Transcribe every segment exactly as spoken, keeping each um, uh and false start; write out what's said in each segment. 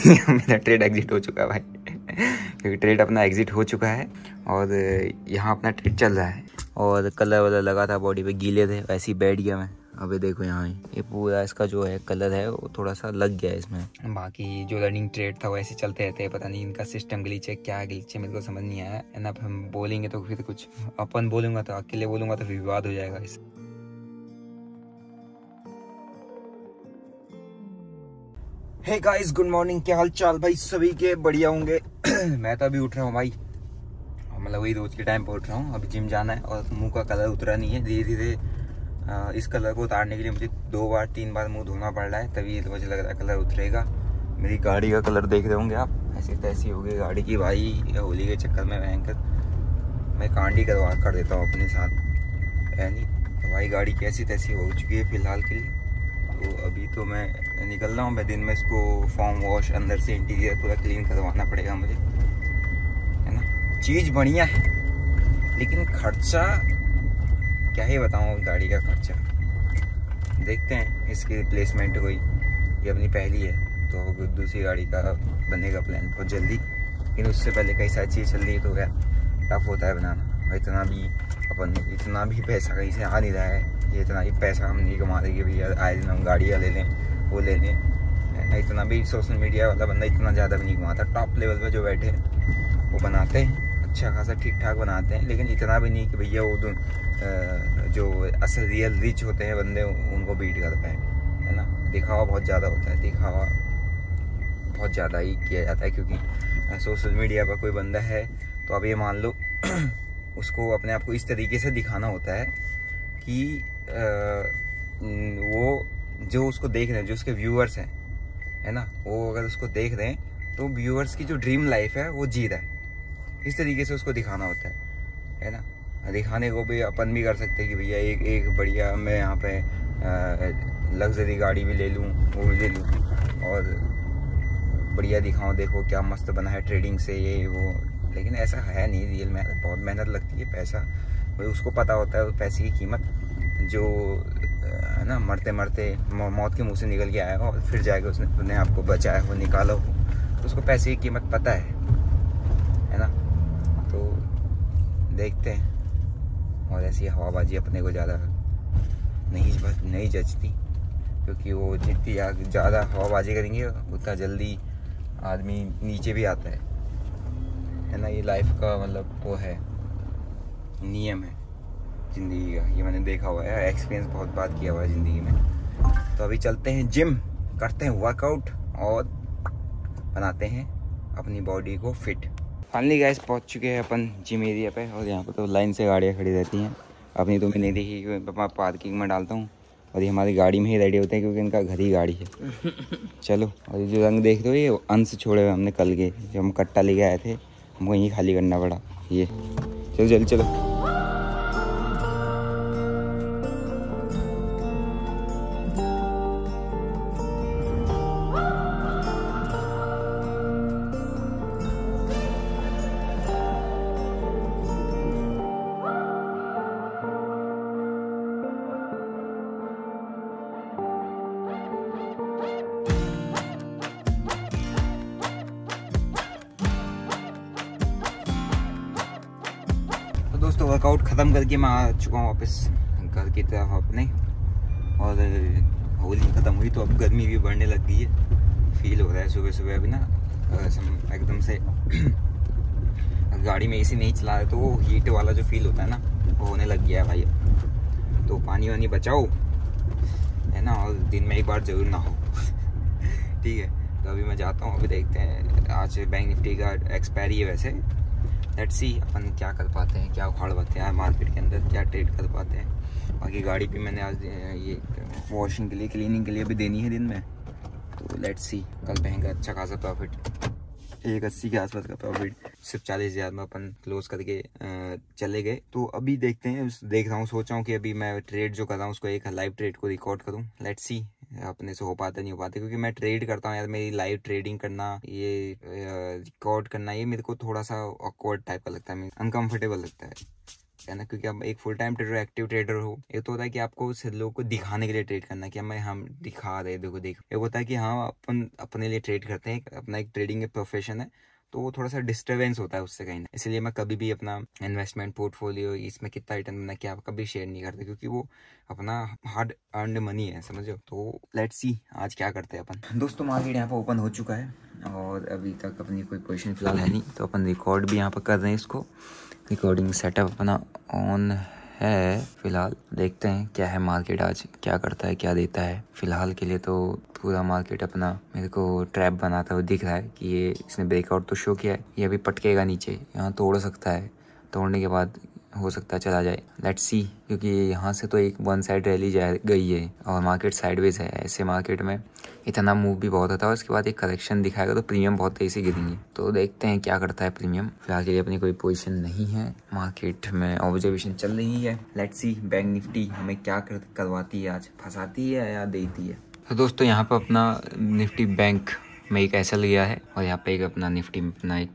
मेरा trade exit हो चुका है भाई, क्योंकि ट्रेड अपना एग्जिट हो चुका है और यहाँ अपना ट्रेड चल रहा है। और कलर वलर लगा था बॉडी पे, गीले थे, वैसे ही बैठ गया मैं। अभी देखो यहाँ ये पूरा इसका जो है कलर है वो थोड़ा सा लग गया है इसमें। बाकी जो रनिंग ट्रेड था वो ऐसे चलते रहते हैं, पता नहीं इनका सिस्टम ग्लिच है क्या ग्लिच है, मेरे को समझ नहीं आया। एंड अब हम बोलेंगे तो फिर कुछ, अपन बोलूँगा तो अकेले बोलूँगा तो फिर विवाद हो जाएगा इस। हे गाइस, गुड मॉर्निंग, क्या हाल चाल भाई सभी के, बढ़िया होंगे। मैं तो अभी उठ रहा हूँ भाई, मतलब वही रोज के टाइम पर उठ रहा हूँ। अभी जिम जाना है और मुंह का कलर उतरा नहीं है। धीरे धीरे इस कलर को उतारने के लिए मुझे दो बार तीन बार मुंह धोना पड़ रहा है, तभी तो मुझे लग रहा है कलर उतरेगा। मेरी गाड़ी का कलर देख रहे होंगे आप, ऐसी तैसी हो गई गाड़ी की भाई। होली के चक्कर में भयंकर मैं कांडी करवा कर देता हूँ अपने साथ, है नहीं तो भाई गाड़ी कैसी तैसी हो चुकी है फिलहाल के लिए। तो अभी तो मैं निकल रहा हूँ। मैं दिन में इसको फॉर्म वॉश, अंदर से इंटीरियर पूरा क्लीन करवाना पड़ेगा मुझे, है ना। चीज़ बढ़िया है लेकिन खर्चा क्या ही बताऊँ, गाड़ी का खर्चा। देखते हैं इसकी रिप्लेसमेंट कोई, ये अपनी पहली है तो दूसरी गाड़ी का बनने का प्लान बहुत जल्दी। लेकिन उससे पहले कई सारी चीज़ चल रही है तो यार टफ होता है बनाना। और इतना भी अपन इतना भी पैसा कहीं से आ नहीं रहा है, ये इतना ही पैसा हम नहीं कमा रहे कि भैया आए दिन हम गाड़ियाँ ले लें वो ले लें, है ना। इतना भी सोशल मीडिया वाला बंदा इतना ज़्यादा भी नहीं कमाता। टॉप लेवल पे जो बैठे वो बनाते हैं अच्छा खासा ठीक ठाक बनाते हैं, लेकिन इतना भी नहीं कि भैया वो जो असल रियल रिच होते हैं बंदे उनको बीट कर पाए, है ना। दिखावा बहुत ज़्यादा होता है, दिखावा बहुत ज़्यादा ही किया जाता है। क्योंकि सोशल मीडिया पर कोई बंदा है तो अब ये मान लो उसको अपने आप को इस तरीके से दिखाना होता है कि आ, वो जो उसको देख रहे हैं, जो उसके व्यूअर्स हैं, है ना, वो अगर उसको देख रहे हैं तो व्यूअर्स की जो ड्रीम लाइफ है वो जी रहा है। इस तरीके से उसको दिखाना होता है, है ना। दिखाने को भी अपन भी कर सकते हैं कि भैया एक एक बढ़िया मैं यहाँ पे लग्जरी गाड़ी भी ले लूँ, वो भी ले लूँ और बढ़िया दिखाऊँ, देखो क्या मस्त बना है ट्रेडिंग से ये वो। लेकिन ऐसा है नहीं रियल में, बहुत मेहनत लगती है। पैसा भाई उसको पता होता है पैसे की कीमत, जो है ना मरते मरते मौत के मुँह से निकल के आया हो और फिर जाएगा उसने अपने आपको बचाया हो, निकाला हो, तो उसको पैसे की कीमत पता है, है ना। तो देखते हैं। और ऐसी हवाबाजी अपने को ज़्यादा नहीं नहीं जचती, क्योंकि वो जितनी ज़्यादा हवाबाजी करेंगे उतना जल्दी आदमी नीचे भी आता है, है ना। ये लाइफ का मतलब वो है, नियम है ज़िंदगी का, ये मैंने देखा हुआ है, एक्सपीरियंस बहुत बात किया हुआ है ज़िंदगी में। तो अभी चलते हैं जिम, करते हैं वर्कआउट और बनाते हैं अपनी बॉडी को फिट। फाइनली गाइस पहुंच चुके हैं अपन जिम एरिया पे, और यहाँ पे तो लाइन से गाड़ियाँ खड़ी रहती हैं। अपनी तो मैं नहीं देखी, मैं पार्किंग में डालता हूँ और ये हमारी गाड़ी में ही रेडी होते हैं क्योंकि इनका घर ही गाड़ी है। चलो, और ये जो रंग देख रहे हो ये अंश छोड़े हुए हमने कल के, जब हम कट्टा लेके आए थे हमको यहीं खाली करना पड़ा ये। चलो जल्दी चलो। दोस्तों वर्कआउट ख़त्म करके मैं आ चुका हूँ वापस घर की तरफ अपने, और होली ख़त्म हुई तो अब गर्मी भी बढ़ने लग गई है। फील हो रहा है सुबह सुबह अभी ना एकदम से गाड़ी में एसी नहीं चला रहे तो वो हीट वाला जो फील होता है ना वो होने लग गया है भाई। तो पानी वानी बचाओ, है ना, और दिन में एक बार ज़रूर ना हो। ठीक है, तो अभी मैं जाता हूँ। अभी देखते हैं, आज बैंक निफ्टी का एक्सपायरी है वैसे, लेट्स सी अपन क्या कर पाते हैं, क्या उखाड़ पाते हैं मार्केट के अंदर, क्या ट्रेड कर पाते हैं। बाकी गाड़ी भी मैंने आज ये वॉशिंग के लिए, क्लीनिंग के लिए भी देनी है दिन में, तो लेट्स सी। कल बैंक अच्छा खासा प्रॉफिट, एक अस्सी के आसपास का प्रॉफिट, सिर्फ चालीस हज़ार में अपन क्लोज करके चले गए। तो अभी देखते हैं, देख रहा हूँ, सोच रहा हूँ कि अभी मैं ट्रेड जो कर रहा हूँ उसको एक लाइव ट्रेड को रिकॉर्ड करूँ। लेट्स सी अपने से हो पाता नहीं हो पाता, क्योंकि मैं ट्रेड करता हूँ यार, मेरी लाइव ट्रेडिंग करना, ये रिकॉर्ड करना, ये मेरे को थोड़ा सा ऑकवर्ड टाइप का लगता है, अनकंफर्टेबल लगता है। है ना, क्योंकि आप एक full time trader, active trader हो। एक तो होता है कि आपको लोगों को दिखाने के लिए ट्रेड करना, कि हमें हम दिखा रहे देखो देखो। एक होता है कि हाँ अपन अपने लिए ट्रेड करते हैं, अपना एक ट्रेडिंग प्रोफेशन है, तो वो थोड़ा सा डिस्टर्बेंस होता है उससे कहीं ना। इसलिए मैं कभी भी अपना इन्वेस्टमेंट पोर्टफोलियो इसमें कितना रिटर्न मिलना क्या कभी शेयर नहीं करते, क्योंकि वो अपना हार्ड अर्नड मनी है, समझो। तो लेट्स सी आज क्या करते हैं अपन। दोस्तों मार्केट यहाँ पर ओपन हो चुका है और अभी तक अपनी कोई पोजीशन फिलहाल है नहीं, तो अपन रिकॉर्ड भी यहाँ पर कर रहे हैं इसको। रिकॉर्डिंग सेटअप अपना ऑन है फिलहाल। देखते हैं क्या है मार्केट आज क्या करता है, क्या देता है। फिलहाल के लिए तो पूरा मार्केट अपना मेरे को ट्रैप बनाता हुआ दिख रहा है कि ये इसने ब्रेकआउट तो शो किया है, ये अभी पटकेगा नीचे, यहाँ तोड़ सकता है, तोड़ने के बाद हो सकता है चला जाए। लेट्स सी, क्योंकि यहाँ से तो एक वन साइड रैली जा गई है और मार्केट साइडवेज है। ऐसे मार्केट में इतना मूव भी बहुत होता है, उसके बाद एक करेक्शन दिखाएगा तो प्रीमियम बहुत तेजी से गिरेंगे। तो देखते हैं क्या करता है प्रीमियम। फिलहाल के लिए अपनी कोई पोजीशन नहीं है, मार्केट में ऑब्जर्वेशन चल रही है। लेट्स सी बैंक निफ्टी हमें क्या कर, करवाती है आज, फंसाती है या देती है। तो दोस्तों यहाँ पर अपना निफ्टी बैंक में एक ऐसा लिया है और यहाँ पे एक अपना निफ्टी में अपना एक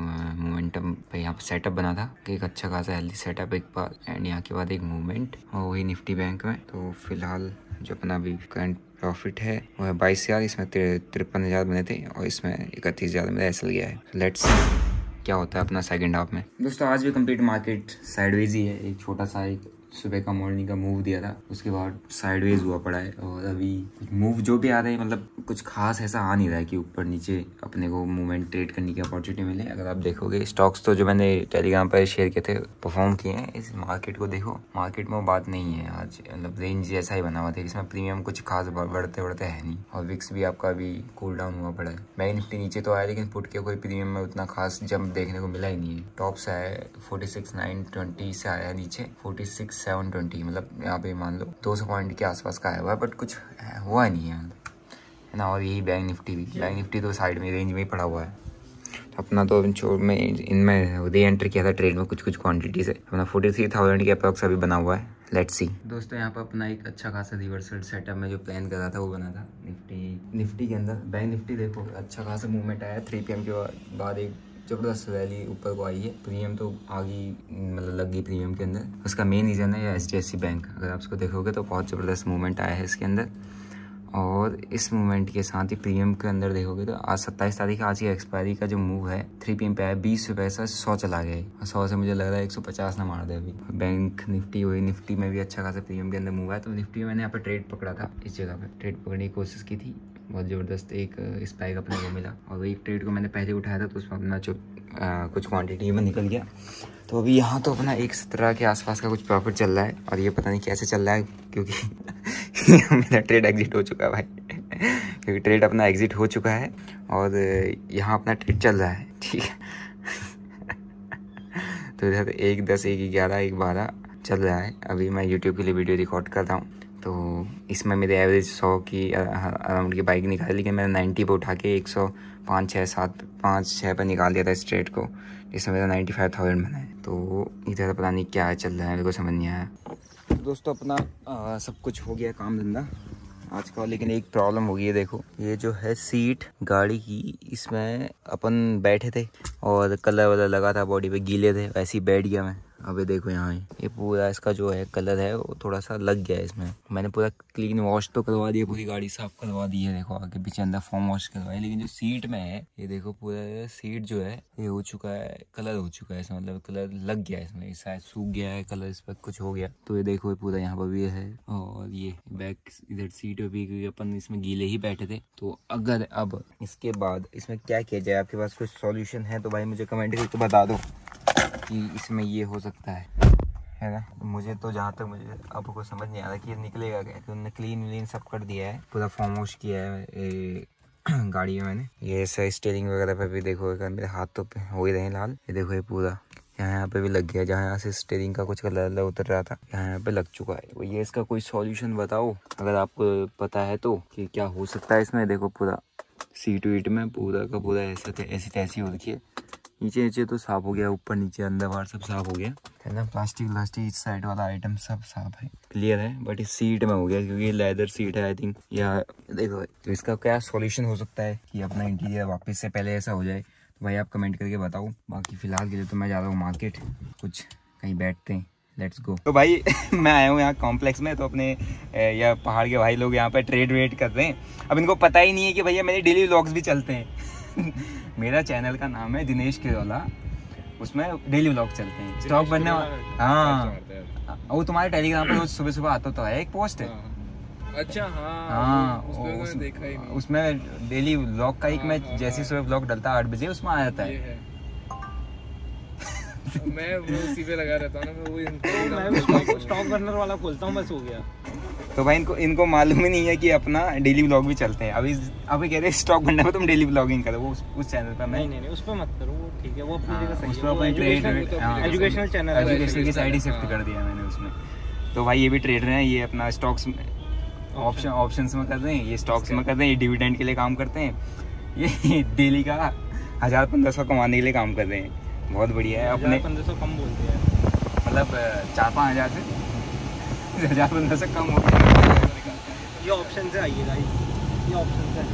मोमेंटम पे यहाँ पे सेटअप बना था कि एक अच्छा खासा हेल्दी सेटअप एक बार, एंड यहाँ के बाद एक मूवमेंट और वही निफ्टी बैंक में। तो फिलहाल जो अपना अभी करंट प्रॉफिट है वो है बाईस हजार, इसमें तिरपन हजार बने थे और इसमें इकतीस हजार में ऐसा लिया है। लेट्स क्या होता है अपना सेकंड हाफ में। दोस्तों आज भी कंप्लीट मार्केट साइडवेज ही है, एक छोटा सा एक सुबह का मॉर्निंग का मूव दिया था, उसके बाद साइडवेज हुआ पड़ा है और अभी मूव जो भी आ रहा है मतलब कुछ खास ऐसा आ नहीं रहा है कि ऊपर नीचे अपने को मूवमेंट ट्रेड करने की अपॉर्चुनिटी मिले। अगर आप देखोगे स्टॉक्स तो जो मैंने टेलीग्राम पर शेयर किए थे परफॉर्म किए हैं। इस मार्केट को देखो, मार्केट में वो बात नहीं है आज, मतलब रेंज जैसा ही बना हुआ था, इसमें प्रीमियम कुछ खास बढ़ते बढ़ते है नहीं और विक्स भी आपका अभी कूल डाउन हुआ पड़ा है। बैंक निफ्टी नीचे तो आया लेकिन पुट के कोई प्रीमियम में उतना खास जंप देखने को मिला ही नहीं है। टॉप से आया फोर्टी सिक्स नाइन ट्वेंटी से आया नीचे फोर्टी सिक्स सेवन ट्वेंटी, मतलब यहाँ पे मान लो दो सौ पॉइंट के आसपास का आया हुआ है, बट कुछ हुआ नहीं है है ना। और यही बैंक निफ्टी भी, बैंक निफ्टी तो साइड में रेंज में ही पड़ा हुआ है। तो अपना तो छोड़ में इनमें री एंटर किया था ट्रेड में कुछ कुछ क्वांटिटी से, अपना फोर्टी थ्री थाउजेंड के अप्रॉक्स अभी बना हुआ है। Let's see. दोस्तों यहाँ पर अपना एक अच्छा खासा रिवर्सल सेटअप में जो प्लान कर रहा था वो बना था निफ्टी निफ्टी के अंदर। बैंक निफ्टी देखो अच्छा खासा मूवमेंट आया थ्री पी एम के बाद, एक जबरदस्त रैली ऊपर को आई है। प्रीमियम तो आगे मतलब लग गई प्रीमियम के अंदर, उसका मेन रीज़न है H D F C bank. अगर आप उसको देखोगे तो बहुत ज़बरदस्त मूवमेंट आया है इसके अंदर, और इस मूवमेंट के साथ ही प्रीमियम के अंदर देखोगे तो आज सत्ताईस तारीख आज की एक्सपायरी का जो मूव है थ्री पी एम पे आया, बीस रुपये से सौ चला गया और सौ से मुझे लग रहा है एक सौ पचास ना मार दे अभी। बैंक निफ्टी हुई, निफ्टी में भी अच्छा खासा प्रीमियम के अंदर मूव है। तो निफ्टी में मैंने यहाँ पे ट्रेड पकड़ा था, इस जगह पे ट्रेड पकड़ने की कोशिश की थी, बहुत ज़बरदस्त एक स्पाइक अपने को मिला और वही ट्रेड को मैंने पहले उठाया था तो उसमें अपना जो आ, कुछ क्वांटिटी में निकल गया। तो अभी यहाँ तो अपना एक सत्रह के आसपास का कुछ प्रॉफिट चल रहा है और ये पता नहीं कैसे चल रहा है, क्योंकि मेरा ट्रेड एग्जिट हो चुका है भाई क्योंकि ट्रेड अपना एग्जिट हो चुका है और यहाँ अपना ट्रेड चल रहा है, ठीक है तो इधर एक दस एक ग्यारह एक बारह चल रहा है। अभी मैं यूट्यूब के लिए वीडियो रिकॉर्ड कर रहा हूँ तो इसमें मेरे एवरेज सौ की अराउंड की बाइक निकाली, लेकिन मैंने नाइन्टी पे उठा के एक सौ पाँच छः सात पाँच छः पर निकाल दिया था इस ट्रेड को, जिसमें मेरा नाइन्टी फाइव थाउजेंड बना है। तो इधर पता नहीं क्या चल रहा है, मेरे को समझ नहीं आया। दोस्तों अपना आ, सब कुछ हो गया काम धंधा आज का, लेकिन एक प्रॉब्लम हो गई है। देखो ये जो है सीट गाड़ी की, इसमें अपन बैठे थे और कलर वलर लगा था बॉडी पे, गीले थे, वैसे ही बैठ गया मैं। अबे देखो यहाँ ये पूरा इसका जो है कलर है वो थोड़ा सा लग गया है इसमें। मैंने पूरा क्लीन वॉश तो करवा दिया, पूरी गाड़ी साफ करवा दी है, देखो आगे पीछे अंदर फॉर्म वॉश करवाई, लेकिन जो सीट में है ये देखो पूरा सीट जो है ये हो चुका है, कलर हो चुका है इसमें, मतलब कलर लग गया है इसमें, शायद सूख गया है कलर इस पर, कुछ हो गया। तो ये देखो पूरा यहाँ पर भी है और ये बैक इधर सीट भी, क्योंकि अपन इसमें गीले ही बैठे थे। तो अगर अब इसके बाद इसमें क्या किया जाए, आपके पास कोई सॉल्यूशन है तो भाई मुझे कमेंट करके बता दो कि इसमें ये हो सकता है है ना। मुझे तो जहाँ तक मुझे आपको समझ नहीं आ रहा कि ये निकलेगा क्या, तो उन्होंने क्लीन व्लीन सब कर दिया है, पूरा फॉर्म वॉश किया है ए, गाड़ी में मैंने। ये ऐसा स्टीयरिंग वगैरह पे भी देखो, मेरे हाथ तो हो ही रहे हैं लाल, ये देखो ये पूरा यहाँ यहाँ पे भी लग गया, जहाँ यहाँ से स्टीयरिंग का कुछ कलर उतर रहा था यहाँ यहाँ पे लग चुका है। तो ये इसका कोई सॉल्यूशन बताओ अगर आपको पता है तो, कि क्या हो सकता है इसमें। देखो पूरा सीट वीट में पूरा का पूरा ऐसे ऐसी तैसी हो रखी है, नीचे नीचे तो साफ हो गया, ऊपर नीचे अंदर बाहर सब साफ हो गया है ना। प्लास्टिक व्लास्टिक इस साइड वाला आइटम सब साफ है, क्लियर है, बट इस सीट में हो गया क्योंकि ये लेदर सीट है आई थिंक। या देखो तो इसका क्या सॉल्यूशन हो सकता है कि अपना इंटीरियर वापस से पहले ऐसा हो जाए, तो भाई आप कमेंट करके बताओ। बाकी फिलहाल के लिए तो मैं जा रहा हूँ मार्केट कुछ कहीं बैठते हैं, लेट्स गो। तो भाई मैं आया हूँ यहाँ कॉम्प्लेक्स में, तो अपने या पहाड़ के भाई लोग यहाँ पे ट्रेड वेड कर रहे हैं। अब इनको पता ही नहीं है कि भैया मेरे डेली व्लॉग्स भी चलते हैं। मेरा चैनल का नाम है दिनेश केरौला, उसमें डेली व्लॉग चलते हैं। स्टॉक बनने वाला, हाँ वो तुम्हारे टेलीग्राम पर रोज सुबह सुबह आता तो है एक पोस्ट है। अच्छा हाँ हाँ उसमें उस, देखा ही नहीं। उसमें डेली व्लॉग का एक मैं जैसे सुबह व्लॉग डलता है आठ बजे उसमें आ जाता है। मैं वो उसी पे लगा रहता हूँ ना, मैं वो मैं स्टॉक बर्नर वाला खोलता हूँ, बस हो गया। तो भाई इनको इनको मालूम ही नहीं है कि अपना डेली व्लॉग भी चलते हैं। अभी अभी कह रहे हैं स्टॉक बर्नर में तुम डेली व्लॉगिंग करो, वो उस, उस चैनल पर। नहीं नहीं नहीं उस पर मत करो, वो ठीक है, वो अपनी जगह सही है। वो एजुकेशनल चैनल है, एजुकेशन की साइड ही शिफ्ट कर दिया मैंने उसमें। तो भाई ये भी ट्रेडर हैं, ये अपना स्टॉक्स ऑप्शन ऑप्शंस में कर रहे हैं, ये स्टॉक्स में कर रहे हैं, ये डिविडेंड के लिए काम करते हैं, ये डेली का हज़ार पंद्रह सौ कमाने के लिए काम कर रहे हैं। बहुत बढ़िया है। अपने पंद्रह सौ कम बोलते हैं, मतलब चार पाँच हज़ार से हज़ार पंद्रह सौ कम हो गया। ये ऑप्शन से आइएगा, ये ऑप्शन से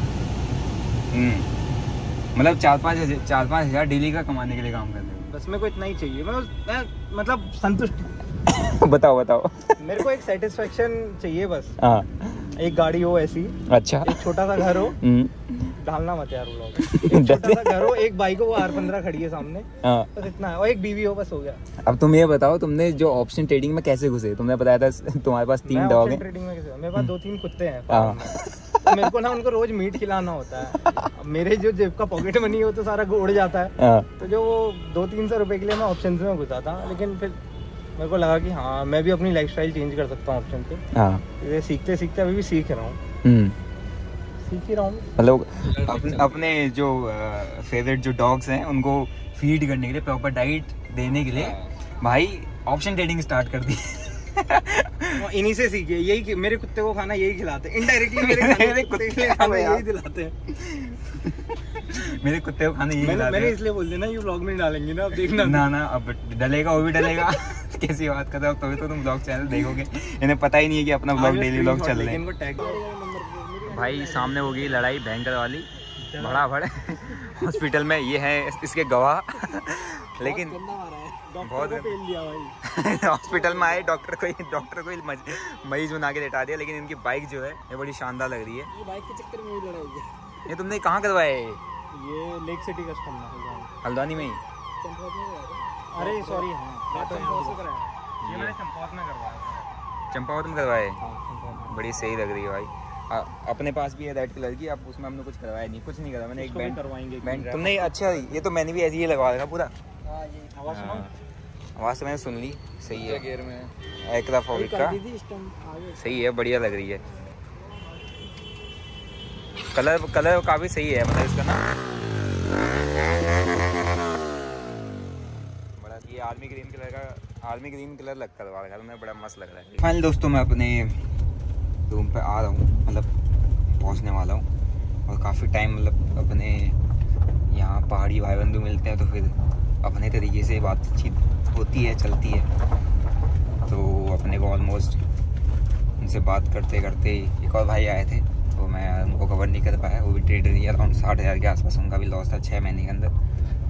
मतलब चार पाँच हज़ार चार पाँच हज़ार डेली का कमाने के लिए काम कर रहे हो। बस मेरे को इतना ही चाहिए, मैं, मैं मतलब संतुष्ट। बताओ बताओ। मेरे को एक सेटिस्फेक्शन चाहिए बस। हाँ एक गाड़ी हो ऐसी, अच्छा, एक छोटा सा घर हो, डालना मत यार वो लोग, एक छोटा सा घर हो, एक बाइक हो, वो आर पंद्रह खड़ी है सामने, बस इतना है, और एक बीवी हो, बस हो गया। अब तुम ये बताओ, तुमने जो ऑप्शन ट्रेडिंग में कैसे घुसे? तुमने बताया था तुम्हारे पास तीन डॉग हैं। ट्रेडिंग में कैसे? मेरे पास दो तीन कुत्ते हैं, तो मेरे को ना उनको रोज मीट खिलाना होता है। मेरे जो जेब का पॉकेट मनी हो तो सारा उड़ जाता है, तो जो वो दो तीन सौ रुपए के लिए मैं ऑप्शन में घुसा था, लेकिन फिर मेरे को लगा कि हाँ मैं भी अपनी लाइफस्टाइल चेंज कर सकता हूँ ऑप्शन पे। हाँ ये सीखते सीखते अभी भी सीख रहा हूँ, सीख ही रहा हूँ। मतलब अपने, अपने जो फेवरेट जो डॉग्स हैं उनको फीड करने के लिए, प्रॉपर डाइट देने के लिए भाई ऑप्शन ट्रेडिंग स्टार्ट कर दी। इन्हीं से सीखे, यही मेरे कुत्ते को खाना यही खिलाते हैं, इनडायरेक्टली मेरे मेरे कुत्ते को खाना यही दिलाते हैं। मेरे कुत्ते को खाना यही मैंने, मैंने इसलिए बोल देना ये व्लॉग में डालेंगे ना, अब देखना। ना ना अब डलेगा, वो भी डलेगा। कैसी बात कर रहे हो? तभी तो तुम व्लॉग चैनल देखोगे। इन्हें पता ही नहीं है कि अपना व्लॉग डेली व्लॉग चल रहे हैं। भाई सामने हो गई लड़ाई भयंकर वाली, बड़ा बड़े हॉस्पिटल में। ये है इसके गवाह। लेकिन बहुत हॉस्पिटल में आए, डॉक्टर को डॉक्टर को मरीज बना के लेटा दिया। लेकिन इनकी बाइक जो है ये बड़ी शानदार लग रही है। ये बाइक के चक्कर में ही लड़ाई है। ये तुमने कहाँ करवाए? ये लेक सिटी कस्टम हल्द्वानी में ही। अरे सॉरी, हाँ ये मैंने चंपावत में करवाया। चंपावत में करवाए? बड़ी सही लग रही है भाई। आ, अपने पास भी है रेड कलर की, अब उसमें हमने कुछ करवाया नहीं, कुछ नहीं करा मैंने। एक बैंड करवाएंगे बैंड तुमने, अच्छा ये तो मैंने भी ऐसे ही लगवा देगा पूरा। आवाज आवाज तो मैंने सुन ली, सही है। गियर में एकरा फॉबिक का सही है, बढ़िया लग रही है। कलर कलर काफी सही है, मतलब इसका ना बड़ा ये आर्मी ग्रीन कलर का, आर्मी ग्रीन कलर लग करवा रखा है, बड़ा मस्त लग रहा है। फाइनल दोस्तों मैं अपने रूम पे आ रहा हूँ, मतलब पहुँचने वाला हूँ। और काफ़ी टाइम मतलब अपने यहाँ पहाड़ी भाई बंधु मिलते हैं, तो फिर अपने तरीके से बातचीत होती है, चलती है। तो अपने को ऑलमोस्ट उनसे बात करते करते एक और भाई आए थे, तो मैं उनको कवर नहीं कर पाया। वो भी ट्रेडर ही, अराउंड साठ हज़ार के आसपास उनका भी लॉस था छः महीने के अंदर।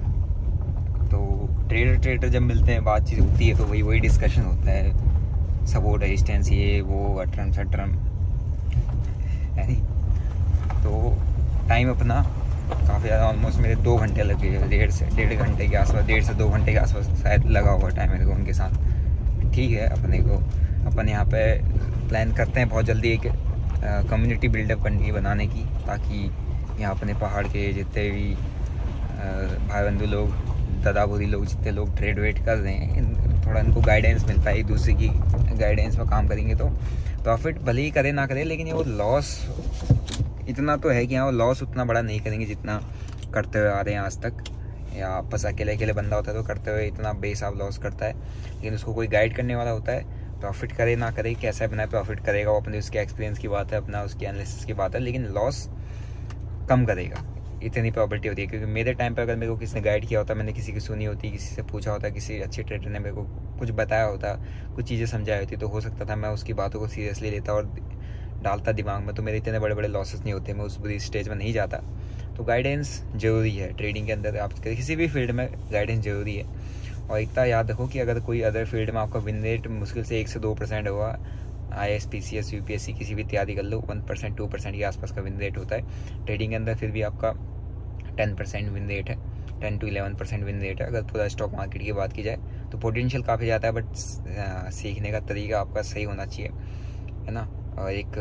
तो ट्रेडर ट्रेडर जब मिलते हैं, बातचीत होती है, तो वही वही डिस्कशन होता है, सपोर्ट रेजिस्टेंस, ये वो अटरम शटरम है नहीं। तो टाइम अपना काफ़ी ज़्यादा, ऑलमोस्ट मेरे दो घंटे लगे, डेढ़ से डेढ़ घंटे के आसपास, डेढ़ से दो घंटे के आसपास शायद लगा हुआ टाइम मेरे को उनके साथ। ठीक है, अपने को अपन यहाँ पे प्लान करते हैं बहुत जल्दी एक कम्युनिटी बिल्डअप करने की, बनाने की, ताकि यहाँ अपने पहाड़ के जितने भी भाई बंधु लोग, दादा बूढ़ी लोग, जितने लोग ट्रेड वेड कर रहे हैं, थोड़ा इनको गाइडेंस मिल पाए। एक दूसरे की गाइडेंस में काम करेंगे तो प्रॉफिट भले ही करे ना करे, लेकिन ये वो लॉस इतना तो है कि हाँ वो लॉस उतना बड़ा नहीं करेंगे जितना करते हुए आ रहे हैं आज तक। या आपस अकेले अकेले बंदा होता है तो करते हुए इतना बेहिसाब लॉस करता है, लेकिन उसको कोई गाइड करने वाला होता है। प्रॉफिट करे ना करे, कैसा बनाए प्रॉफिट करेगा, वो अपने उसके एक्सपीरियंस की बात है, अपना उसकी एनालिसिस की बात है, लेकिन लॉस कम करेगा, इतनी प्रॉबिलिटी होती है। क्योंकि मेरे टाइम पर अगर मेरे को किसी ने गाइड किया होता, मैंने किसी की सुनी होती, किसी से पूछा होता, किसी अच्छे ट्रेडर ने मेरे को कुछ बताया होता, कुछ चीज़ें समझाई होती, तो हो सकता था मैं उसकी बातों को सीरियसली लेता और डालता दिमाग में, तो मेरे इतने बड़े बड़े लॉसेस नहीं होते, मैं उस बुरी स्टेज में नहीं जाता। तो गाइडेंस ज़रूरी है ट्रेडिंग के अंदर, आप किसी भी फील्ड में गाइडेंस ज़रूरी है। और इतना याद रखो कि अगर कोई अदर फील्ड में आपका विन रेट मुश्किल से एक से दो परसेंट होगा, I S P C S U P S C किसी भी तैयारी कर लो, वन परसेंट टू परसेंट के आसपास का विन रेट होता है। ट्रेडिंग के अंदर फिर भी आपका टेन परसेंट विन रेट है, ten to eleven percent win rate है। अगर पूरा स्टॉक मार्केट की बात की जाए तो पोटेंशियल काफ़ी ज़्यादा है, बट सीखने का तरीका आपका सही होना चाहिए, है ना। और एक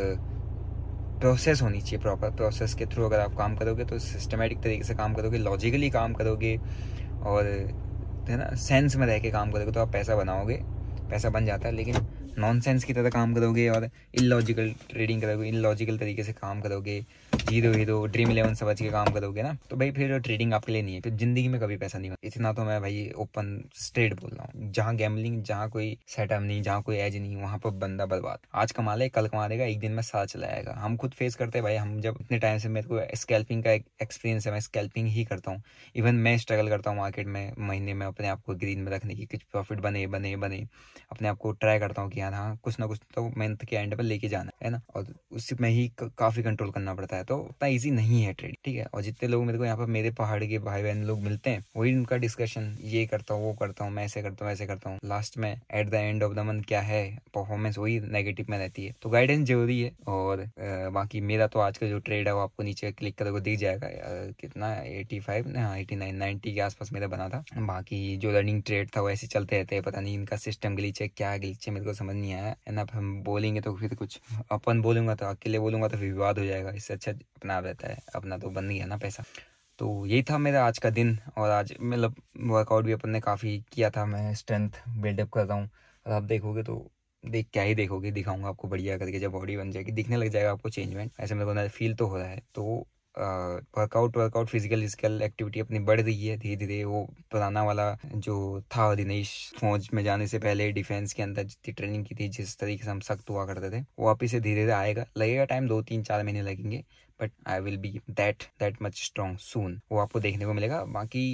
प्रोसेस होनी चाहिए, प्रॉपर प्रोसेस के थ्रू अगर आप काम करोगे तो सिस्टमेटिक तरीके से काम करोगे, लॉजिकली काम करोगे और है ना सेंस में रह के काम करोगे तो आप पैसा बनाओगे, पैसा बन जाता है। लेकिन नॉनसेंस की तरह काम करोगे और इलॉजिकल ट्रेडिंग करोगे, इलॉजिकल तरीके से काम करोगे, जीरो हीरो ड्रीम इलेवन समझ के काम करोगे ना, तो भाई फिर ट्रेडिंग आपके लिए नहीं है, फिर जिंदगी में कभी पैसा नहीं होगा। इतना तो मैं भाई ओपन स्ट्रेट बोल रहा हूँ। जहाँ गैम्बलिंग, जहाँ कोई सेटअप नहीं, जहाँ कोई एज नहीं, वहाँ पर बंदा बर्बाद। आज कमा ले, कल कमा देगा, एक दिन में साल चला जाएगा। हम खुद फेस करते हैं भाई। हम जब इतने टाइम से मेरे को स्कैल्पिंग का एक्सपीरियंस है, मैं स्कैल्पिंग ही करता हूँ। इवन मैं स्ट्रगल करता हूँ मार्केट में, महीने में अपने आप को ग्रीन में रखने की, कुछ प्रॉफिट बने बने बने अपने आप को ट्राई करता हूँ कि यार हाँ कुछ ना कुछ तो मेहनत के एंड पर लेके जाना है ना, और उसी में ही काफी कंट्रोल करना पड़ता है। तो उतना ईजी नहीं है ट्रेडिंग, ठीक है। और जितने लोग मेरे को यहाँ पर मेरे पहाड़ के भाई बहन लोग मिलते हैं, वही उनका डिस्कशन, ये करता हूँ वो करता हूँ, मैं ऐसे करता हूँ ऐसे करता हूँ, लास्ट में at the end of the month क्या है परफॉर्मेंस, वही नेगेटिव में रहती है। तो गाइडेंस जरूरी है। और आ, बाकी मेरा तो आज का जो ट्रेड है वो आपको नीचे क्लिक करोगे दिख जाएगा। आ, कितना एटी फाइव हाँ एटी नाइन नाइनटी के आसपास मेरा बना था। बाकी जो रनिंग ट्रेड था वो ऐसे चलते रहते हैं, पता नहीं इनका सिस्टम ग्लिच है क्या ग्लिच है, मेरे को समझ नहीं आया है ना। हम बोलेंगे तो फिर कुछ अपन बोलूंगा तो अकेले बोलूंगा तो फिर विवाद हो जाएगा, इससे अच्छा अपना रहता है, अपना तो बन गया ना पैसा। तो यही था मेरा आज का दिन। और आज मतलब वर्कआउट भी अपन ने काफ़ी किया था, मैं स्ट्रेंथ बिल्डअप कर रहा हूँ। और आप देखोगे तो देख क्या ही देखोगे, दिखाऊंगा आपको बढ़िया करके, जब बॉडी बन जाएगी दिखने लग जाएगा आपको चेंजमेंट। ऐसे मेरे को फील तो हो रहा है। तो workout workout physical physical activity अपनी बढ़ रही है धीरे धीरे। वो पुराना वाला जो था दिनेश, फौज में जाने से पहले डिफेंस के अंदर जितनी ट्रेनिंग की थी, जिस तरीके से हम सख्त हुआ करते थे, वो वापिस से धीरे धीरे आएगा। लगेगा टाइम, दो तीन चार महीने लगेंगे, but I will be that that much strong soon. वो आपको देखने को मिलेगा। बाकी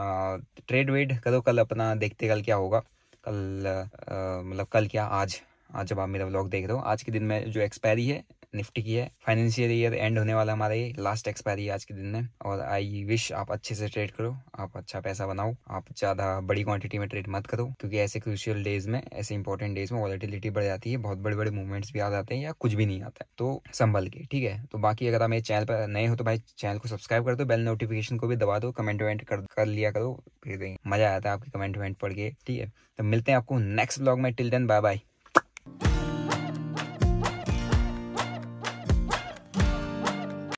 ट्रेड वेड करो, कल अपना देखते कल क्या होगा। कल मतलब कल क्या आज आज जब आप मेरा व्लॉग देख रहे हो, आज के दिन में जो एक्सपायरी है निफ्टी की है, फाइनेंशियल ईयर एंड होने वाला हमारा, ये लास्ट एक्सपायरी है आज के दिन में। और आई विश आप अच्छे से ट्रेड करो, आप अच्छा पैसा बनाओ, आप ज़्यादा बड़ी क्वांटिटी में ट्रेड मत करो, क्योंकि ऐसे क्रूशियल डेज में, ऐसे इंपॉर्टेंट डेज में वॉलेटिलिटी बढ़ जाती है, बहुत बड़े बड़े मूवमेंट्स भी आ जाते हैं या कुछ भी नहीं आता है, तो संभल के, ठीक है। तो बाकी अगर आप मेरे चैनल पर नए हो तो भाई चैनल को सब्सक्राइब कर दो, बेल नोटिफिकेशन को भी दबा दो, कमेंट वेंट कर, कर लिया करो, फिर मजा आता है आपके कमेंट वेंट पढ़ के, ठीक है। तो मिलते हैं आपको नेक्स्ट ब्लॉग में। Till then bye bye.